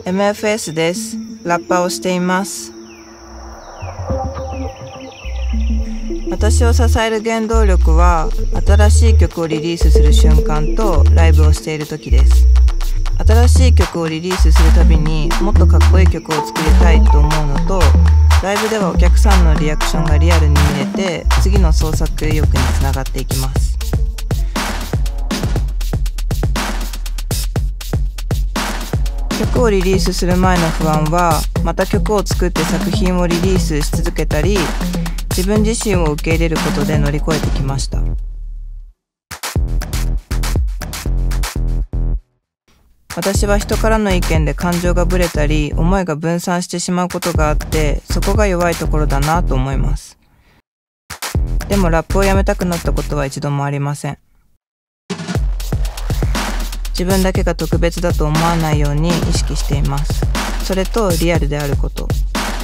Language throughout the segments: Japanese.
MFS です。ラッパーをしています。私を支える原動力は、新しい曲をリリースする瞬間とライブをしている時です。新しい曲をリリースするたびにもっとかっこいい曲を作りたいと思うのと、ライブではお客さんのリアクションがリアルに見れて、次の創作意欲につながっていきます。曲をリリースする前の不安は、また曲を作って作品をリリースし続けたり、自分自身を受け入れることで乗り越えてきました。私は人からの意見で感情がぶれたり、思いが分散してしまうことがあって、そこが弱いところだなと思います。でもラップをやめたくなったことは一度もありません。自分だけが特別だと思わないように意識しています。それとリアルであること。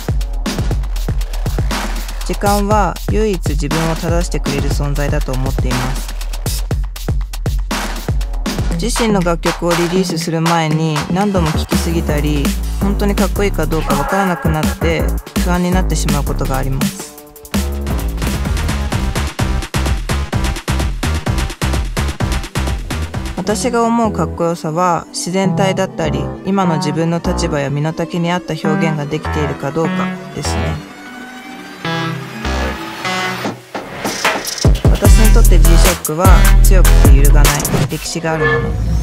時間は唯一自分を正してくれる存在だと思っています。自身の楽曲をリリースする前に何度も聴きすぎたり、本当にかっこいいかどうかわからなくなって不安になってしまうことがあります。私が思うかっこよさは自然体だったり、今の自分の立場や身の丈に合った表現ができているかどうかですね。私にとって G-SHOCK は強くて揺るがない歴史があるもの。